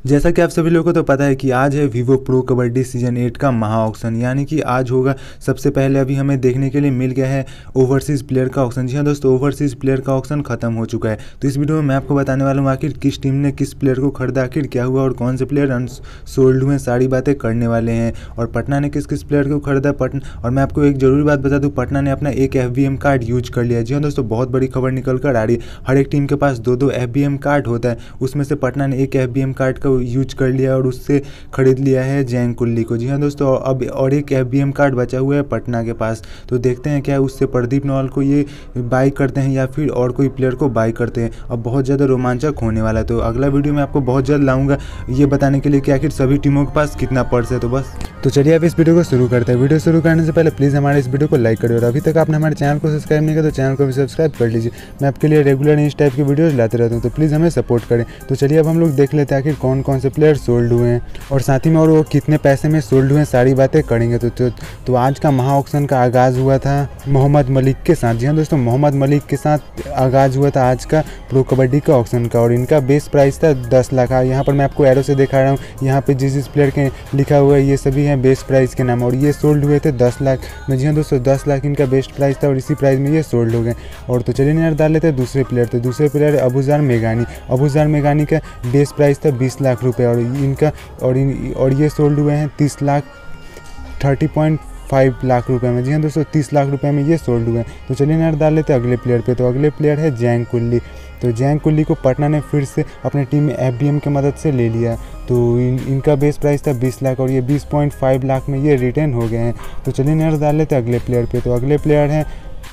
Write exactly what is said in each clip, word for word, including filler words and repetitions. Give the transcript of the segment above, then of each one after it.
जैसा कि आप सभी लोगों को तो पता है कि आज है Vivo pro kabaddi season eight का महा ऑक्शन, यानी कि आज होगा। सबसे पहले अभी हमें देखने के लिए मिल गया है ओवरसीज़ प्लेयर का ऑक्शन। जी हाँ दोस्तों, ओवरसीज़ प्लेयर का ऑक्शन खत्म हो चुका है। तो इस वीडियो में मैं आपको बताने वाला हूँ आखिर किस टीम ने किस प्लेयर को खरीदा, आखिर क्या हुआ और कौन से प्लेयर अनसोल्ड हुए, सारी बातें करने वाले हैं। और पटना ने किस किस प्लेयर को खरीदा पटना और मैं आपको एक जरूरी बात बता दूँ, पटना ने अपना एक F B M card use कर लिया। जी हाँ दोस्तों, बहुत बड़ी खबर निकल कर आ रही है। हर एक टीम के पास दो दो एफ बी एम कार्ड होता है, उसमें से पटना ने एक एफ बी एम कार्ड का यूज कर लिया और उससे खरीद लिया है जैंग कुल्ली को। जी हाँ दोस्तों, अब और एक एफ बी एम कार्ड बचा हुआ है पटना के पास। तो देखते हैं क्या उससे प्रदीप नौल को ये बाई करते हैं या फिर और कोई प्लेयर को बाई करते हैं। अब बहुत ज़्यादा रोमांचक होने वाला है। तो अगला वीडियो में आपको बहुत जल्द लाऊंगा ये बताने के लिए कि आखिर सभी टीमों के पास कितना पर्स है। तो बस तो चलिए अब इस वीडियो को शुरू करते हैं। वीडियो शुरू करने से पहले प्लीज़ हमारे इस वीडियो को लाइक करिए और अभी तक आपने हमारे चैनल को सब्सक्राइब नहीं किया तो चैनल को भी सब्सक्राइब कर लीजिए। मैं आपके लिए रेगुलर इस टाइप की वीडियोज़ लाते रहता हूँ, तो प्लीज़ हमें सपोर्ट करें। तो चलिए अब हम लोग देख लेते हैं आखिर कौन कौन से प्लेयर सोल्ड हुए हैं और साथ ही में और वो कितने पैसे में सोल्ड हुए हैं, सारी बातें करेंगे। तो तो, तो आज का महा ऑक्शन का आगाज़ हुआ था मोहम्मद मलिक के साथ। जी हाँ दोस्तों, मोहम्मद मलिक के साथ आगाज़ हुआ था आज का प्रो कबड्डी का ऑक्शन का और इनका बेस प्राइस था दस लाख। यहाँ पर मैं आपको एरो से दिखा रहा हूँ, यहाँ पे जिस जिस प्लेयर के लिखा हुआ है ये सभी हैं बेस प्राइस के नाम और ये सोल्ड हुए थे दस लाख में। जी हाँ दोस्तों, दस लाख इनका बेस्ट प्राइस था और इसी प्राइस में ये सोल्ड हो गए। और तो चलिए यार डाल लेते हैं दूसरे प्लेयर। तो दूसरे प्लेयर अबूज़र मेघानी। अबूज़र मेघानी का बेस प्राइस था बीस लाख रुपए और इनका और इन और ये सोल्ड हुए हैं तीस lakh thirty point five lakh रुपए में। जी हाँ दोस्तों, तीस लाख रुपए में ये सोल्ड हुए हैं। तो चलिए यार डाल लेते हैं अगले प्लेयर पे। तो अगले प्लेयर है जैंग कुल्ली। तो जैंग कुल्ली को पटना ने फिर से अपने टीम में एफ बी एम की मदद से ले लिया। तो इन इनका बेस प्राइस था बीस लाख और ये बीस पॉइंट फाइव लाख में ये रिटर्न हो गए हैं। तो चलिए यार डाल लेते हैं अगले प्लेयर पे। तो अगले प्लेयर हैं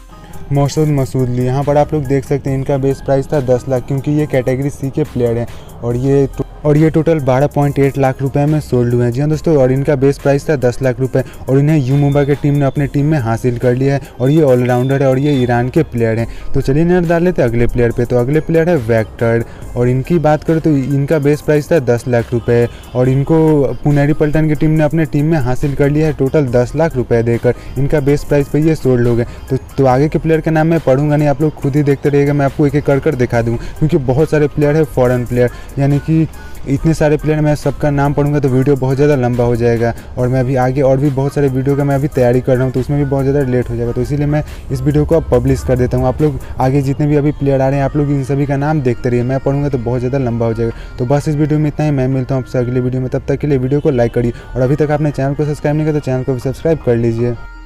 मौसूद मसूदली। यहाँ पर आप लोग देख सकते हैं इनका बेस प्राइस था दस लाख क्योंकि ये कैटेगरी सी के प्लेयर हैं और ये और ये टोटल बारह पॉइंट आठ लाख रुपए में सोल्ड हुए हैं। जी हाँ दोस्तों, और इनका बेस प्राइस था दस लाख रुपए और इन्हें यू मुंबा के टीम ने अपने टीम में हासिल कर लिया है और ये ऑलराउंडर है और ये ईरान के प्लेयर हैं। तो चलिए नजर डाल लेते हैं अगले प्लेयर पे। तो अगले प्लेयर है वेक्टर और इनकी बात करें तो इनका बेस प्राइस था दस लाख रुपये और इनको पुनेरी पल्टन की टीम ने अपने टीम में हासिल कर लिया है टोटल दस लाख रुपये देकर। इनका बेस प्राइस पर ये सोल्ड हो गए। तो, तो आगे के प्लेयर का नाम मैं पढ़ूंगा नहीं, आप लोग खुद ही देखते रहिएगा। मैं आपको एक एक कर कर दिखा दूँ क्योंकि बहुत सारे प्लेयर है फॉरेन प्लेयर, यानी कि इतने सारे प्लेयर मैं सबका नाम पढ़ूंगा तो वीडियो बहुत ज़्यादा लंबा हो जाएगा और मैं अभी आगे और भी बहुत सारे वीडियो का मैं अभी तैयारी कर रहा हूँ तो उसमें भी बहुत ज़्यादा लेट हो जाएगा। तो इसीलिए मैं इस वीडियो को अब पब्लिश कर देता हूँ। आप लोग आगे जितने भी अभी प्लेयर आ रहे हैं आप लोग इन सभी का नाम देखते रहिए, मैं पढ़ूंगा तो बहुत ज़्यादा लंबा हो जाएगा। तो बस इस वीडियो में इतना ही, मैं मिलता हूँ आपसे अगले वीडियो में। तब तक के लिए वीडियो को लाइक करिए और अभी तक आपने चैनल को सब्सक्राइब नहीं किया तो चैनल को भी सब्सक्राइब कर लीजिए।